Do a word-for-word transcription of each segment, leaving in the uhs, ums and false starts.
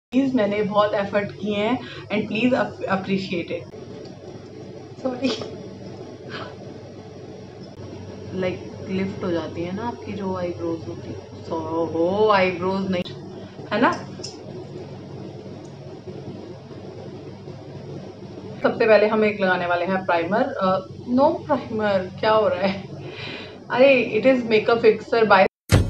Please मैंने बहुत effort किए हैं and please appreciate it. Sorry, like lift हो जाती है ना आपकी जो आईब्रोज होती है। सो हो आईब्रोज नहीं है ना। सबसे पहले हम एक लगाने वाले हैं प्राइमर। नो प्राइमर, क्या हो रहा है? अरे it is makeup fixer bye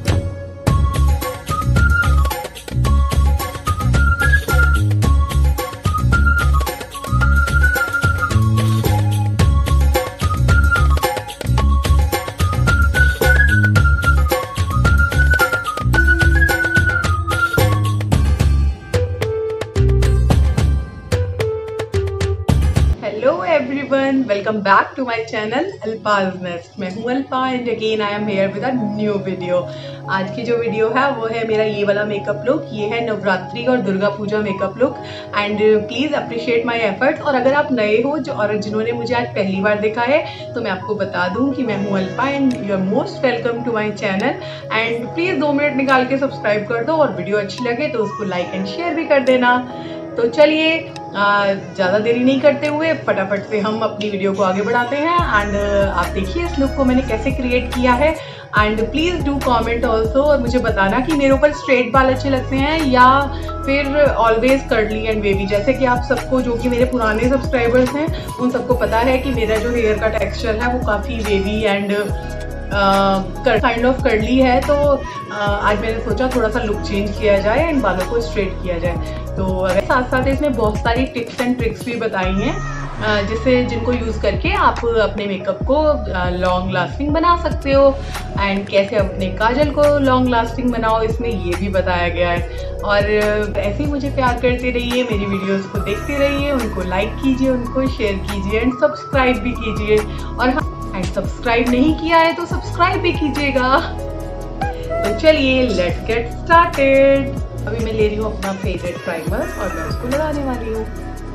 everyone, welcome back to my channel Alpa's nest. मैं हूँ Alpa and again I am here with a new video. आज की जो वीडियो है वो है मेरा ये वाला मेकअप लुक। ये है नवरात्रि और Durga Puja makeup look and please appreciate my efforts. और अगर आप नए हो जो और जिन्होंने मुझे आज पहली बार देखा है तो मैं आपको बता दूँ कि मैं हूँ Alpa and you are most welcome to my channel. And please दो मिनट निकाल के सब्सक्राइब कर दो और वीडियो अच्छी लगे तो उसको लाइक एंड शेयर भी कर देना। तो चलिए ज़्यादा देरी नहीं करते हुए फटाफट से हम अपनी वीडियो को आगे बढ़ाते हैं। एंड आप देखिए इस लुक को मैंने कैसे क्रिएट किया है। And please do comment also और मुझे बताना कि मेरे ऊपर स्ट्रेट बाल अच्छे लगते हैं या फिर ऑलवेज कर्ली एंड वेवी। जैसे कि आप सबको जो कि मेरे पुराने सब्सक्राइबर्स हैं उन सबको पता है कि मेरा जो हेयर का टेक्सचर है वो काफ़ी wavy and kind of curly है। तो uh, आज मैंने सोचा थोड़ा सा लुक चेंज किया जाए एंड बालों को स्ट्रेट किया जाए। तो अगर साथ साथ इसमें बहुत सारी टिप्स एंड ट्रिक्स भी बताई हैं uh, जिससे जिनको यूज़ करके आप अपने मेकअप को लॉन्ग लास्टिंग बना सकते हो। एंड कैसे अपने काजल को लॉन्ग लास्टिंग बनाओ इसमें ये भी बताया गया है। और ऐसे ही मुझे प्यार करते रहिए, मेरी वीडियोस को देखते रहिए, उनको लाइक कीजिए, उनको शेयर कीजिए एंड सब्सक्राइब भी कीजिए। और हाँ, एंड सब्सक्राइब नहीं किया है तो सब्सक्राइब भी कीजिएगा। तो चलिए लेट्स गेट स्टार्टेड। अभी मैं ले रही हूँ अपना फेवरेट प्राइमर और मैं उसको लगाने वाली हूँ।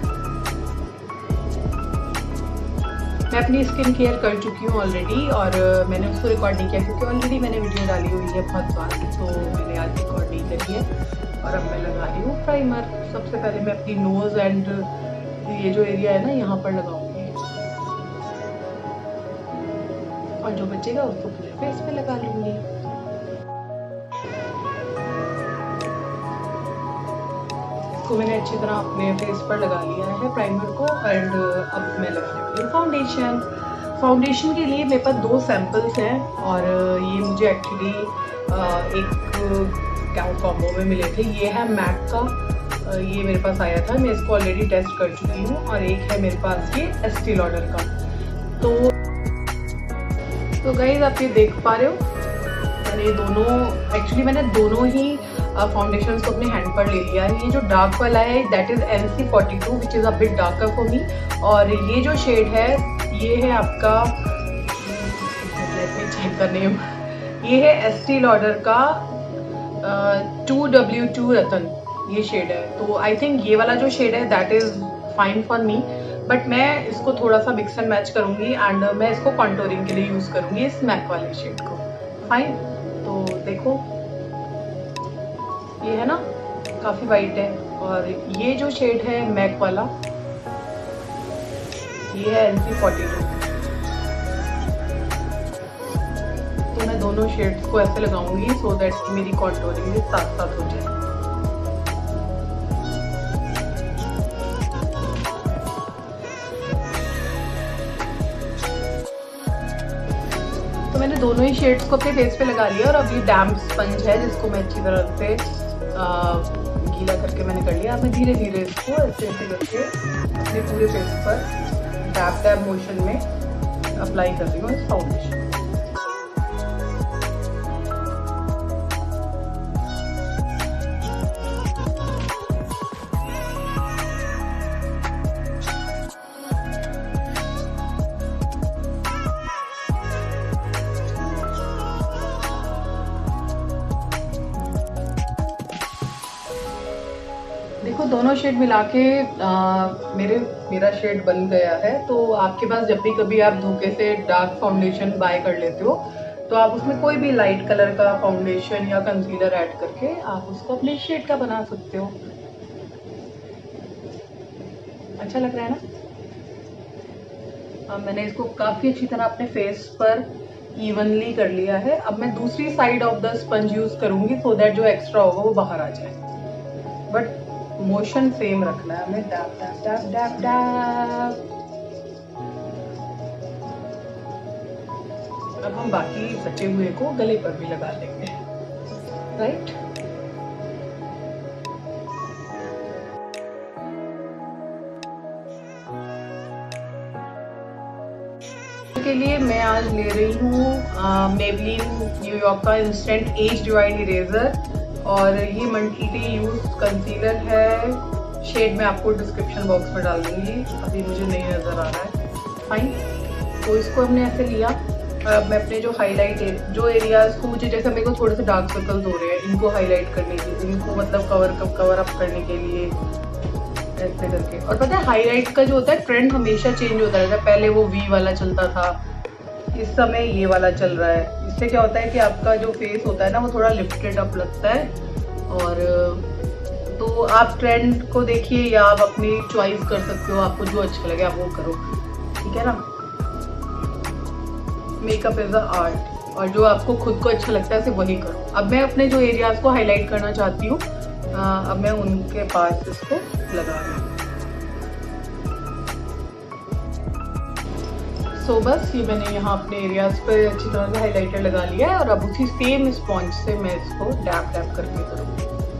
मैं अपनी स्किन केयर कर चुकी हूँ ऑलरेडी और मैंने उसको रिकॉर्ड नहीं किया क्योंकि ऑलरेडी मैंने वीडियो डाली हुई है बहुत बार, तो मैंने आज रिकॉर्ड नहीं करी है। और अब मैं लगा रही हूँ प्राइमर। सबसे पहले मैं अपनी नोज एंड ये जो एरिया है ना यहाँ पर लगाऊंगी और जो बचेगा उसको पूरे फेस पे लगा लूंगी। इसको मैंने अच्छी तरह अपने फेस पर लगा लिया है प्राइमर को। एंड अब मैं लगाने वाली हूँ फाउंडेशन। फाउंडेशन के लिए मेरे पास दो सैम्पल्स हैं और ये मुझे एक्चुअली एक क्या कॉम्बो में मिले थे। ये है मैक का, ये मेरे पास आया था, मैं इसको ऑलरेडी टेस्ट कर चुकी हूँ। और एक है मेरे पास ये एस्टी लॉडर का। तो तो गाइस आप ये देख पा रहे हो मैंने दोनों एक्चुअली मैंने दोनों ही फाउंडेशन को अपने हैंड पर ले लिया है। ये जो डार्क वाला है that is N C forty two which is a bit darker for me. और ये जो शेड है ये है आपका, let me check the name, ये है एस्टी लॉडर का टू डब्ल्यू टू रतन, ये शेड है। तो आई थिंक ये वाला जो शेड है that is fine for me, but मैं इसको थोड़ा सा मिक्स एंड मैच करूँगी एंड मैं इसको कॉन्टोरिंग के लिए यूज़ करूँगी इस मैक वाले शेड को। फाइन, तो देखो ये है ना काफ़ी वाइट है। और ये जो शेड है मैक वाला ये है एन सी फोर्टी टू। तो मैं दोनों शेड्स को ऐसे लगाऊंगी सो दैट कि मेरी कॉन्टोरिंग भी साथ साथ हो जाए। तो मैंने दोनों ही शेड्स को अपने फेस पे लगा लिया और अब ये डैम्प स्पंज है जिसको मैं अच्छी तरह से गीला करके मैंने कर लिया। अब मैं धीरे धीरे इसको ऐसे ऐसे करके अपने पूरे फेस पर डैप डैप मोशन में अप्लाई कर रही हूँ इस फाउंडेशन। देखो दोनों शेड मिला के मेरे मेरा शेड बन गया है। तो आपके पास जब भी कभी आप धोखे से डार्क फाउंडेशन बाय कर लेते हो तो आप उसमें कोई भी लाइट कलर का फाउंडेशन या कंसीलर ऐड करके आप उसको अपने शेड का बना सकते हो। अच्छा लग रहा है ना। अब मैंने इसको काफ़ी अच्छी तरह अपने फेस पर इवनली कर लिया है। अब मैं दूसरी side of the sponge use करूंगी सो दैट जो एक्स्ट्रा होगा वो बाहर आ जाए, बट मोशन सेम रखना है हमें। Dab dab dab dab dab. अब हम बाकी बचे हुए को गले पर भी लगा लेंगे, राइट। के लिए मैं आज ले रही हूँ मेबलिन न्यूयॉर्क का इंस्टेंट एज डिवाइड इरेजर, और ये मल्टी यूज कंसीलर है। शेड मैं आपको डिस्क्रिप्शन बॉक्स में डाल दूंगी, अभी मुझे नहीं नज़र आ रहा है। फाइन, तो इसको हमने ऐसे लिया। अब मैं अपने जो हाईलाइट जो एरियाज को, मुझे जैसे मेरे को थोड़े से डार्क सर्कल्स हो रहे हैं, इनको हाईलाइट करने के लिए, इनको मतलब कवर कवर अप करने के लिए ऐसे करके। और पता है हाईलाइट का जो होता है ट्रेंड हमेशा चेंज होता रहता है। पहले वो वी वाला चलता था, इस समय ये वाला चल रहा है। इससे क्या होता है कि आपका जो फेस होता है ना वो थोड़ा लिफ्टेड अप लगता है। और तो आप ट्रेंड को देखिए या आप अपनी चॉइस कर सकते हो, आपको जो अच्छा लगे आप वो करो, ठीक है ना। मेकअप इज अ आर्ट, और जो आपको खुद को अच्छा लगता है सिर्फ वही करो। अब मैं अपने जो एरियाज को हाईलाइट करना चाहती हूँ, अब मैं उनके पास इसको लगा रही हूँ। सो so, बस ये मैंने यहाँ अपने एरियाज पे अच्छी तरह से हाइलाइटर लगा लिया है, और अब उसी सेम स्पॉन्ज से मैं इसको डैप डैप करके करूँगी।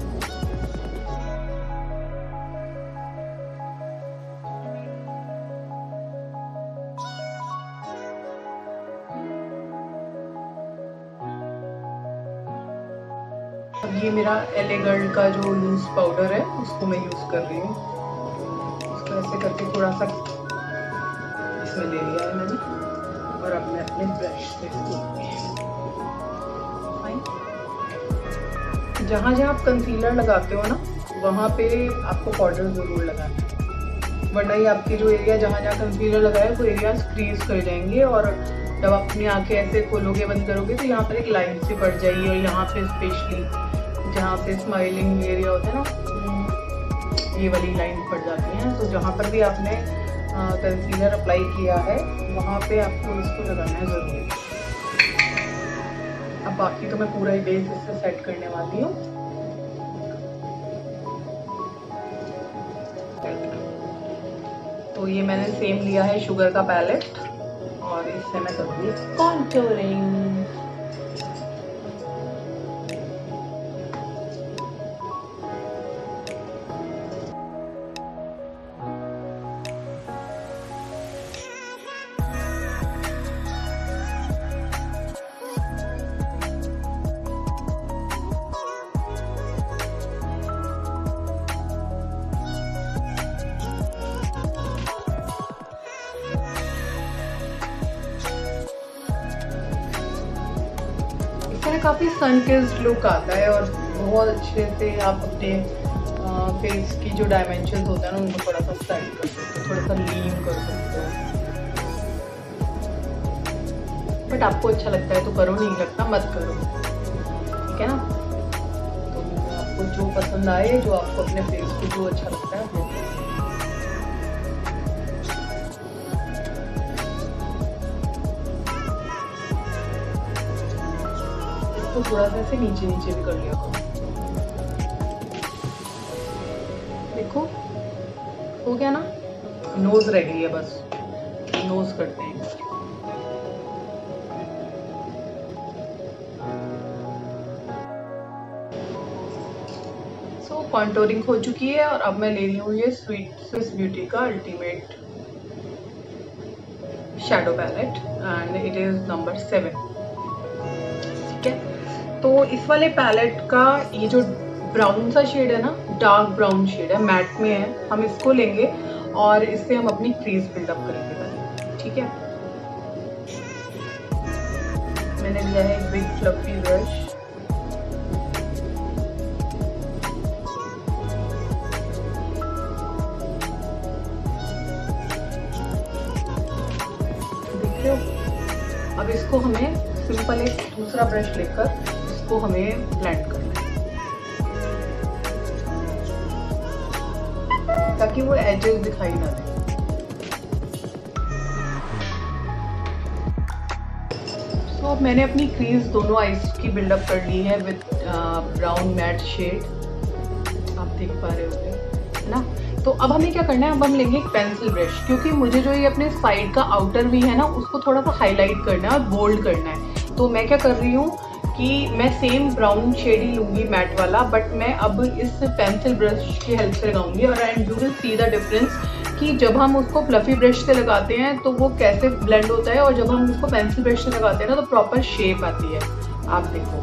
अब ये मेरा एले गर्ल का जो लूज पाउडर है उसको मैं यूज कर रही हूँ। उसको ऐसे करके थोड़ा सा इसमें ले लिया है मैंने, और अब मैं अपने ब्रश से जहाँ जहाँ आप कंसीलर लगाते हो ना वहाँ पे आपको पाउडर जरूर लगाना है, वरना ही आपकी जो एरिया जहाँ जहाँ कंसीलर लगाया है वो एरिया क्रीज कर जाएंगे। और जब अपनी आंखें ऐसे खोलोगे बंद करोगे तो यहाँ पर एक लाइन सी पड़ जाएगी, और यहाँ पे स्पेशली जहाँ पे स्माइलिंग एरिया होता है ना ये वाली लाइन पड़ जाती है। तो जहाँ पर भी आपने कंसीलर अप्लाई किया है वहाँ पे आपको इसको लगाना है ज़रूरी। अब बाकी तो मैं पूरा ही बेस इससे सेट करने वाली हूँ। तो ये मैंने सेम लिया है शुगर का पैलेट, और इससे मैं करूँगी कॉन्टूरिंग। काफ़ी सन किस्ड लुक आता है, और बहुत अच्छे से आप अपने फेस की जो डायमेंशन होता है ना उनको थोड़ा सा स्टाइल कर सकते हो, थोड़ा सा लीन कर सकते हो। बट आपको अच्छा लगता है तो करो, नहीं लगता मत करो, ठीक है ना। तो आपको जो पसंद आए, जो आपको अपने फेस को जो अच्छा लगता है वो। तो थोड़ा सा ऐसे नीचे नीचे भी कर लिया करो। देखो हो गया ना, नोज रह गई है, बस नोज करते हैं। सो कॉन्टोरिंग हो चुकी है, और अब मैं ले रही हूँ ये स्वीट स्विस ब्यूटी का ultimate shadow palette, and it is number seven, ठीक है। तो इस वाले पैलेट का ये जो ब्राउन सा शेड है ना, डार्क ब्राउन शेड है, मैट में है, हम इसको लेंगे और इससे हम अपनी क्रीज बिल्डअप करेंगे, ठीक है। मैंने लिया है एक बिग फ्लफी ब्रश, देखिए। अब इसको हमें सिंपल एक दूसरा ब्रश लेकर इसको हमें ब्लेंड करना है, ताकि वो एजेस दिखाई ना दे। तो अब मैंने अपनी क्रीज दोनों आईज की बिल्डअप कर ली है विद ब्राउन मैट शेड, आप देख पा रहे होंगे ना। तो अब हमें क्या करना है, अब हम लेंगे एक पेंसिल ब्रश, क्योंकि मुझे जो ये अपने साइड का आउटर भी है ना उसको थोड़ा सा हाईलाइट करना है और बोल्ड करना है। तो मैं क्या कर रही हूँ कि मैं सेम ब्राउन शेड ही लूँगी मैट वाला, बट मैं अब इस पेंसिल ब्रश की हेल्प से लगाऊंगी। और and you will see the difference कि जब हम उसको फ्लफी ब्रश से लगाते हैं तो वो कैसे ब्लेंड होता है, और जब हम उसको पेंसिल ब्रश से लगाते हैं ना तो प्रॉपर शेप आती है। आप देखो,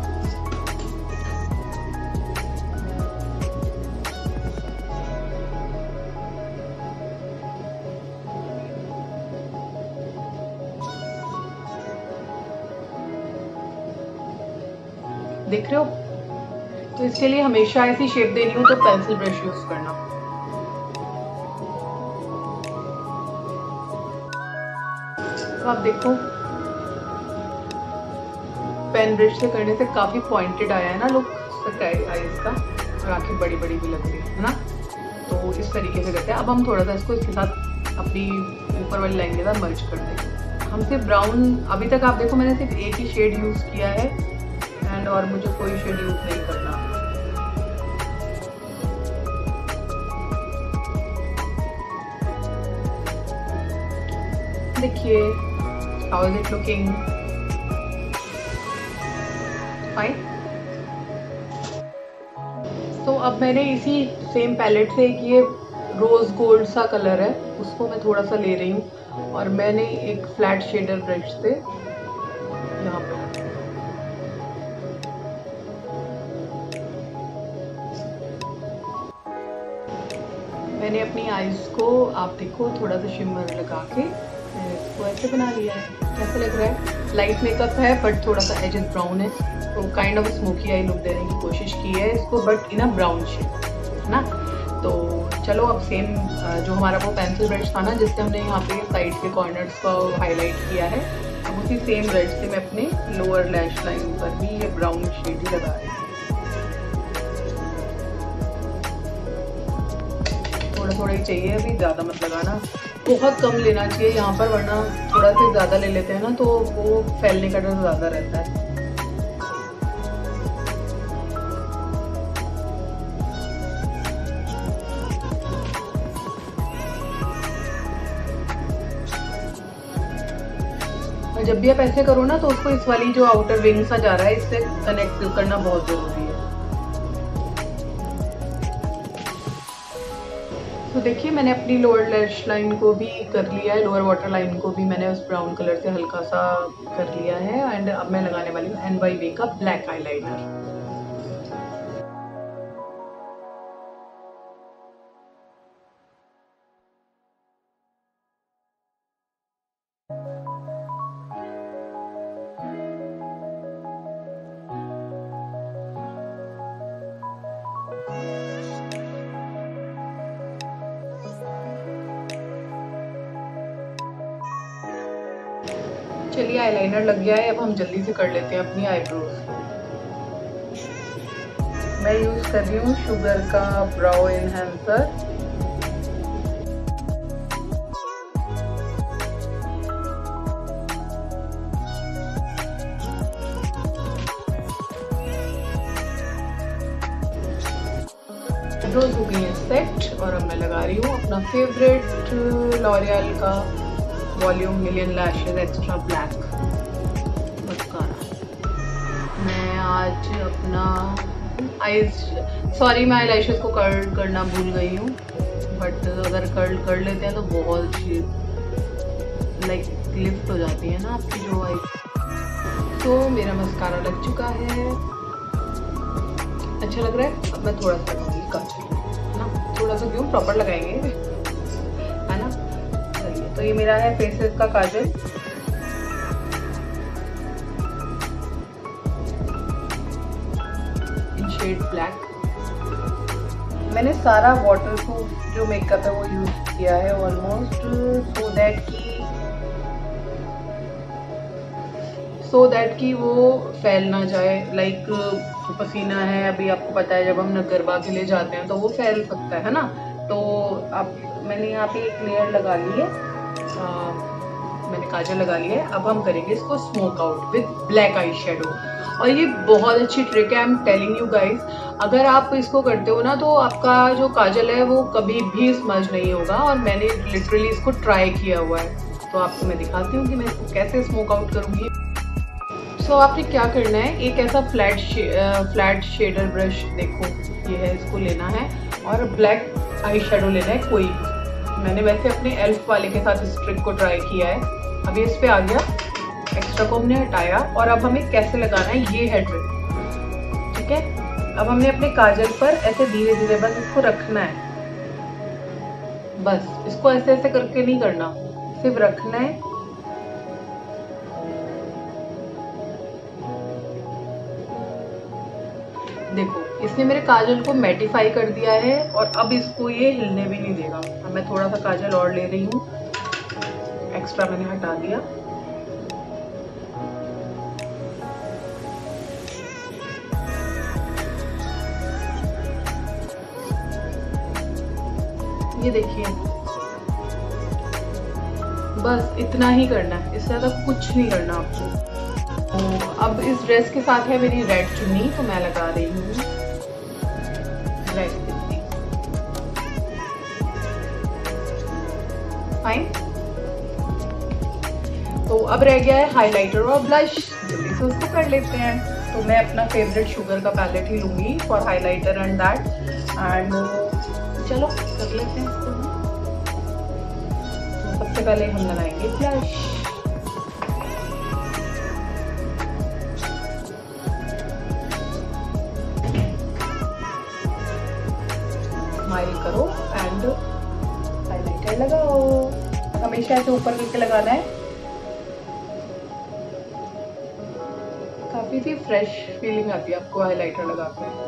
देख रहे हो। तो इसके लिए हमेशा ऐसी शेप देनी हो तो पेंसिल ब्रश यूज करना। तो आप देखो पेन ब्रश से करने से काफी पॉइंटेड आया है ना लुक आईज का, और आंखें बड़ी बड़ी भी लग रही है ना। तो इस तरीके से करते हैं। अब हम थोड़ा सा इसको इसके साथ अपनी ऊपर वाली लाइन के साथ मर्ज कर दें। हम सिर्फ ब्राउन, अभी तक आप देखो मैंने सिर्फ एक ही शेड यूज किया है एंड और मुझे कोई शेड यूज नहीं करना। देखिए how is it looking, fine. तो अब मैंने इसी सेम पैलेट से एक ये रोज गोल्ड सा कलर है उसको मैं थोड़ा सा ले रही हूँ, और मैंने एक फ्लैट शेडर ब्रश से यहाँ पे मैंने अपनी आईज को, आप देखो, थोड़ा सा शिमर लगा के इसको ऐसे बना लिया है। कैसा लग रहा है? लाइट मेकअप है बट थोड़ा सा एजेस ब्राउन है, तो kind of smoky eye look देने की कोशिश की है इसको, but in a brown shade, है ना। तो चलो अब सेम जो हमारा वो पेंसिल ब्रश था ना जिससे हमने यहाँ पे साइड के कॉर्नर्स को हाईलाइट किया है, अब उसी सेम ब्रश से मैं अपने लोअर लैश लाइन पर भी ये ब्राउन शेड ही लगा रही हूँ। थोड़ा थोड़ा ही चाहिए, अभी ज़्यादा मत लगाना, बहुत कम लेना चाहिए यहाँ पर, वरना थोड़ा सा ज़्यादा ले लेते हैं ना तो वो फैलने का डर ज़्यादा रहता है। और जब भी आप ऐसे करो ना तो उसको इस वाली जो आउटर विंग सा जा रहा है इससे कनेक्ट करना बहुत ज़रूरी है। तो देखिए मैंने अपनी लोअर लैश लाइन को भी कर लिया है, लोअर वाटर लाइन को भी मैंने उस ब्राउन कलर से हल्का सा कर लिया है। एंड अब मैं लगाने वाली हूँ एन बाई वे का ब्लैक आईलाइनर। चलिए आईलाइनर लग गया है, अब हम जल्दी से कर लेते हैं अपनी आईब्रोज। मैं यूज कर रही हूँ शुगर का ब्राउ एनहांसर। आईब्रोज हो गई है सेट, और अब मैं लगा रही हूँ अपना फेवरेट लॉरियल का volume million lashes extra black mascara. मैं आज अपना आईज, सॉरी मैं आईलैशेस को कर्ल करना भूल गई हूँ, बट अगर कर्ल कर लेते हैं तो बहुत लाइक लिफ्ट हो जाती है ना आपकी जो आई। तो मेरा मस्कारा लग चुका है, अच्छा लग रहा है। अब मैं थोड़ा सा लगाऊंगी काजल, है ना, थोड़ा सा क्यों, प्रॉपर लगाएंगे, है ना। चलिए तो ये मेरा है फेसेस का काजल। इन शेड ब्लैक। मैंने सारा वाटरप्रूफ जो मेकअप है वो यूज किया है ऑलमोस्ट, सो दैट की सो दैट कि वो फैल ना जाए। लाइक like, पसीना है, अभी आपको पता है जब हम गरबा के लिए जाते हैं तो वो फैल सकता है ना, तो अब मैंने यहाँ पे एक लेयर लगा ली है, आ, मैंने काजल लगा ली है। अब हम करेंगे इसको smoke out with black eye shadow, और ये बहुत अच्छी ट्रिक है। I am telling you guys, अगर आप इसको करते हो ना तो आपका जो काजल है वो कभी भी स्मज नहीं होगा, और मैंने लिटरली इसको ट्राई किया हुआ है। तो आपको मैं दिखाती हूँ कि मैं इसको कैसे स्मोक आउट करूँगी। सो so, आपने क्या करना है, एक ऐसा फ्लैट शे, फ्लैट शेडर ब्रश, देखो ये है, इसको लेना है और ब्लैक आई शेडो लेना है कोई भी। मैंने वैसे अपने एल्फ वाले के साथ इस ट्रिक को ट्राई किया है। अभी इस पे आ गया, एक्स्ट्रा को हमने हटाया, और अब हमें कैसे लगाना है ये है ट्रिक, ठीक है। अब हमने अपने काजल पर ऐसे धीरे धीरे बस इसको रखना है, बस इसको ऐसे ऐसे करके नहीं करना, सिर्फ रखना है। देखो इसने मेरे काजल को मैटिफाई कर दिया है, और अब इसको ये हिलने भी नहीं देगा। अब मैं थोड़ा सा काजल और ले रही हूँ, एक्स्ट्रा मैंने हटा दिया। ये देखिए, बस इतना ही करना है, इससे ज़्यादा कुछ नहीं करना आपको। तो अब इस ड्रेस के साथ है मेरी रेड चुन्नी, तो मैं लगा रही हूँ रेड चुन्नी। फाइन। तो अब रह गया है हाइलाइटर और ब्लश, जल्दी से उसको कर लेते हैं। तो मैं अपना फेवरेट शुगर का पैलेट ही लूंगी for highlighter and that, and चलो कर लेते हैं इसको। तो सबसे पहले हम लगाएंगे ब्लश। स्माइल करो एंड हाइलाइटर लगाओ। हमेशा ऐसे ऊपर करके लगाना है। काफी सी फ्रेश फीलिंग आती है आपको हाइलाइटर लगा के।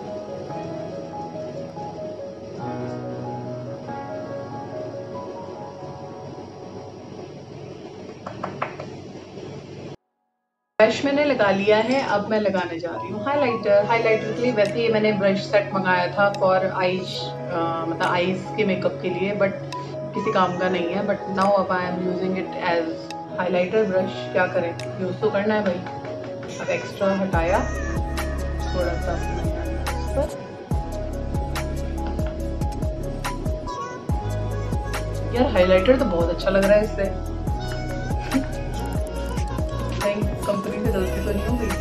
ब्रश मैंने लगा लिया है, अब मैं लगाने जा रही हूँ हाइलाइटर। हाइलाइटर के लिए वैसे ही मैंने ब्रश सेट मंगाया था फॉर आईज, मतलब आईज के मेकअप के लिए, बट किसी काम का नहीं है। बट नाउ अब I am using it as highlighter brush. क्या करें, यूज तो करना है भाई। अब एक्स्ट्रा हटाया थोड़ा सा पर। यार हाइलाइटर तो बहुत अच्छा लग रहा है इससे। कंपनी से गलती तो नहीं होगी।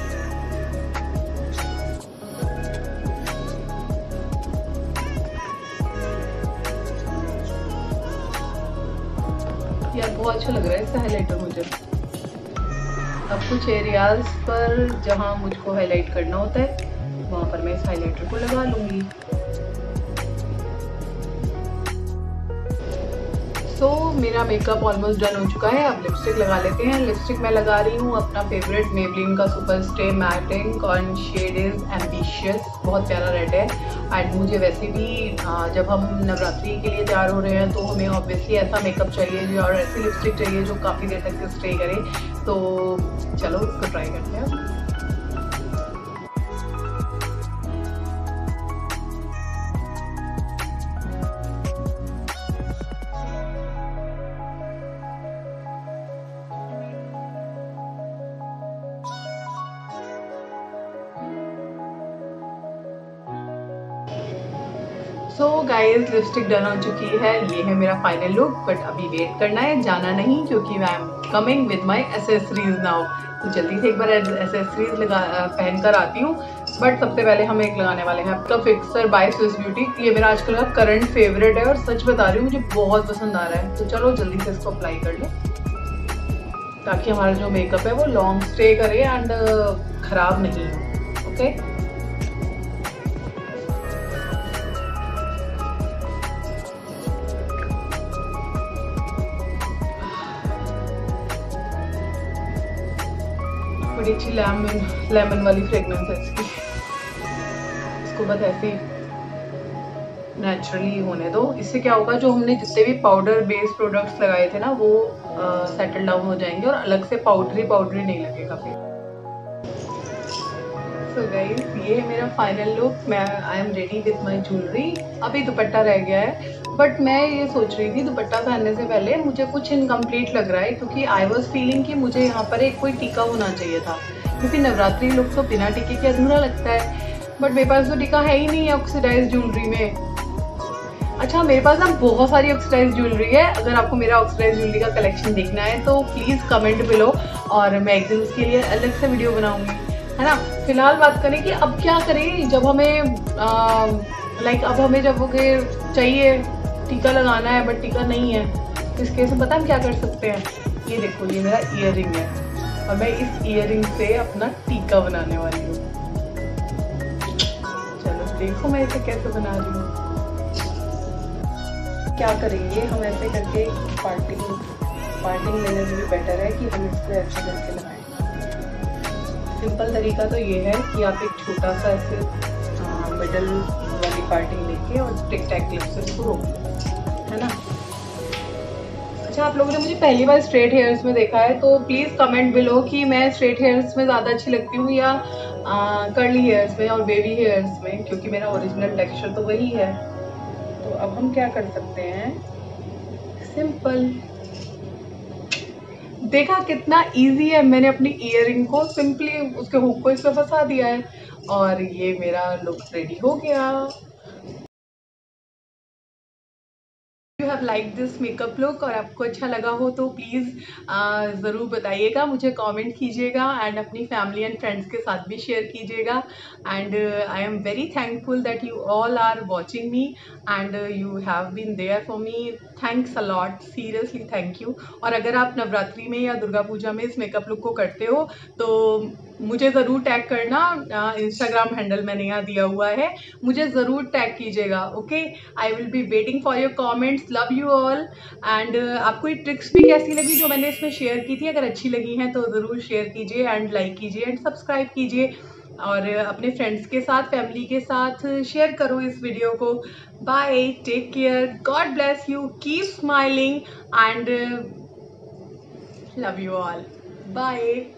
यार बहुत अच्छा लग रहा है इससे हाइलाइटर मुझे। अब कुछ एरियाज पर जहां मुझको हाईलाइट करना होता है वहां पर मैं इस हाइलाइटर को लगा लूंगी। सो so, मेरा मेकअप ऑलमोस्ट डन हो चुका है। अब लिपस्टिक लगा लेते हैं। लिपस्टिक मैं लगा रही हूँ अपना फेवरेट मेबलिन का सुपर स्टे मैट इंक, और शेड इज एम्बिशियस, बहुत प्यारा रेड है। एंड मुझे वैसे भी जब हम नवरात्रि के लिए तैयार हो रहे हैं तो हमें ऑब्वियसली ऐसा मेकअप चाहिए और ऐसी लिपस्टिक चाहिए जो काफ़ी देर तक स्टे करे। तो चलो इसको ट्राई करते हैं। सो गाइज लिपस्टिक डन हो चुकी है, ये है मेरा फाइनल लुक। बट अभी वेट करना है, जाना नहीं, क्योंकि I am coming with my accessories now. तो जल्दी से एक बार एसेसरीज लगा पहन कर आती हूँ। बट सबसे पहले हम एक लगाने वाले हैं आपका फिक्सर बाय स्विस ब्यूटी। ये मेरा आजकल का करंट फेवरेट है और सच बता रही हूँ मुझे बहुत पसंद आ रहा है। तो चलो जल्दी से इसको अप्लाई कर लें ताकि हमारा जो मेकअप है वो लॉन्ग स्टे करे एंड खराब नहीं हो। ओके बड़ी अच्छी लेमन लेमन वाली फ्रेगनेंस है इसकी। इसको बस ऐसे नेचुरली होने दो। इससे क्या होगा, जो हमने जितने भी पाउडर बेस्ड प्रोडक्ट्स लगाए थे ना वो सेटल डाउन हो जाएंगे और अलग से पाउडरी पाउडरी नहीं लगेगा फिर। सो गाइस, ये है मेरा फाइनल लुक। मैं I am ready with my jewellery. अभी दुपट्टा रह गया है, बट मैं ये सोच रही थी दुपट्टा पहनने से पहले मुझे कुछ इनकम्प्लीट लग रहा है, क्योंकि आई वॉज फीलिंग कि मुझे यहाँ पर एक कोई टीका होना चाहिए था, क्योंकि नवरात्रि लुक तो बिना टीके के अधूरा लगता है। बट मेरे पास तो टीका है ही नहीं है ऑक्सीडाइज ज्वेलरी में। अच्छा, मेरे पास ना बहुत सारी ऑक्सीडाइज ज्वेलरी है। अगर आपको मेरा ऑक्सीडाइज ज्वेलरी का कलेक्शन देखना है तो प्लीज़ कमेंट बिलो, और मैं एक दिन उसके लिए अलग से वीडियो बनाऊंगी, है ना। फिलहाल बात करें कि अब क्या करें, जब हमें लाइक अब हमें जब वो चाहिए टीका लगाना है बट टीका नहीं है, तो इस केस में पता हम क्या कर सकते हैं। ये देखो, ये मेरा ईयर रिंग है और मैं इस ईयर रिंग से अपना टीका बनाने वाली हूँ। चलो देखो मैं इसे कैसे बना रही हूँ। क्या करेंगे हम, ऐसे करके पार्टिंग पार्टिंग लेने में भी बेटर है कि हम इसको ऐसे करके लगाएं। सिंपल तरीका तो ये है कि आप एक छोटा सा ऐसे मिडल वाली पार्टिंग लेके और टिक टैक क्लिप से इसको रोक दो, है ना। अच्छा, आप लोगों ने मुझे पहली बार स्ट्रेट हेयर्स में देखा है तो प्लीज़ कमेंट बिलो कि मैं स्ट्रेट हेयर्स में ज़्यादा अच्छी लगती हूँ या कर्ली हेयर्स में और बेबी हेयर्स में, क्योंकि मेरा ओरिजिनल टेक्सचर तो वही है। तो अब हम क्या कर सकते हैं, सिंपल, देखा कितना इजी है। मैंने अपनी इयररिंग को सिंपली उसके हुक को इसमें फंसा दिया है और ये मेरा लुक रेडी हो गया। You have like this makeup look और आपको अच्छा लगा हो तो प्लीज़ ज़रूर बताइएगा, मुझे कमेंट कीजिएगा एंड अपनी फैमिली एंड फ्रेंड्स के साथ भी शेयर कीजिएगा। And I am very thankful that you all are watching me and you have been there for me. Thanks a lot, seriously thank you. और अगर आप नवरात्रि में या दुर्गा पूजा में इस मेकअप लुक को करते हो तो मुझे ज़रूर टैग करना। इंस्टाग्राम हैंडल मैंने यहाँ दिया हुआ है, मुझे ज़रूर टैग कीजिएगा। Okay, I will be waiting for your comments. Love you all. And आपको ये ट्रिक्स भी कैसी लगी जो मैंने इसमें शेयर की थी, अगर अच्छी लगी हैं तो ज़रूर शेयर कीजिए एंड लाइक कीजिए एंड सब्सक्राइब कीजिए, और अपने फ्रेंड्स के साथ, फैमिली के साथ शेयर करो इस वीडियो को। Bye, take care, God bless you, keep smiling and love you all. Bye.